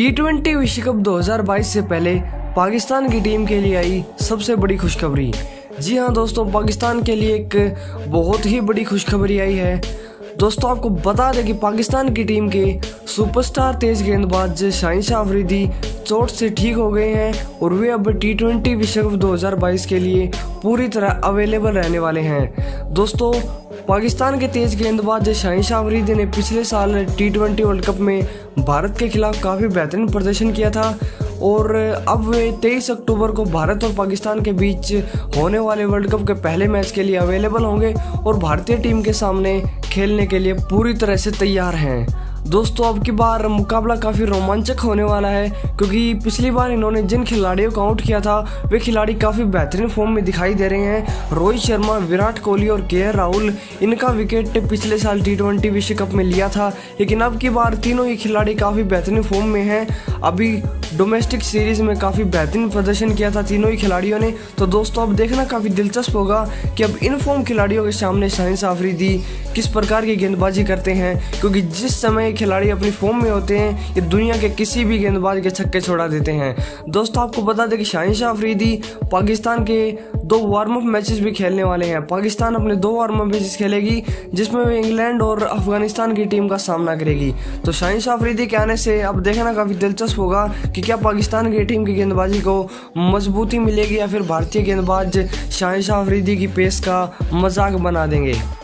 T20 विश्व cup 2022 से पहले पाकिस्तान की टीम के लिए आई सबसे बड़ी खुशखबरी। जी हां दोस्तों, पाकिस्तान के लिए एक बहुत ही बड़ी खुशखबरी आई है। दोस्तों आपको बता दें कि पाकिस्तान की टीम के सुपरस्टार तेज गेंदबाज शाहीन शाह अफरीदी चोट से ठीक हो गए हैं और वे अब T20 विश्व कप 2022 के लिए पूरी तरह अवेलेबल रहने वाले हैं। दोस्तों पाकिस्तान के तेज गेंदबाज शाहीन शाह अफरीदी ने पिछले साल T20 वर्ल्ड कप में भारत के खिलाफ काफ़ी बेहतरीन प्रदर्शन किया था और अब वे 23 अक्टूबर को भारत और पाकिस्तान के बीच होने वाले वर्ल्ड कप के पहले मैच के लिए अवेलेबल होंगे और भारतीय टीम के सामने खेलने के लिए पूरी तरह से तैयार हैं। दोस्तों अब की बार मुकाबला काफ़ी रोमांचक होने वाला है क्योंकि पिछली बार इन्होंने जिन खिलाड़ियों को आउट किया था वे खिलाड़ी काफ़ी बेहतरीन फॉर्म में दिखाई दे रहे हैं। रोहित शर्मा, विराट कोहली और KL राहुल, इनका विकेट पिछले साल T20 विश्व कप में लिया था, लेकिन अब की बार तीनों ही खिलाड़ी काफ़ी बेहतरीन फॉर्म में हैं। अभी डोमेस्टिक सीरीज में काफ़ी बेहतरीन प्रदर्शन किया था तीनों ही खिलाड़ियों ने। तो दोस्तों अब देखना काफ़ी दिलचस्प होगा कि अब इन फॉर्म खिलाड़ियों के सामने शाहीन शाह अफरीदी किस प्रकार की गेंदबाजी करते हैं, क्योंकि जिस समय खिलाड़ी अपनी फॉर्म में होते हैं ये दुनिया के किसी भी गेंदबाज के छक्के छोड़ा देते हैं। दोस्तों आपको बता दें कि शाहीन शाह अफरीदी पाकिस्तान के 2 वार्म अप मैचेस भी खेलने वाले हैं। पाकिस्तान अपने 2 वार्म अप मैचेस खेलेगी जिसमें वे इंग्लैंड और अफगानिस्तान की टीम का सामना करेगी। तो शाहीन शाह अफरीदी के आने से अब देखना काफ़ी दिलचस्प होगा कि क्या पाकिस्तान की टीम की गेंदबाजी को मजबूती मिलेगी या फिर भारतीय गेंदबाज शाहीन शाह अफरीदी की पेस का मजाक बना देंगे।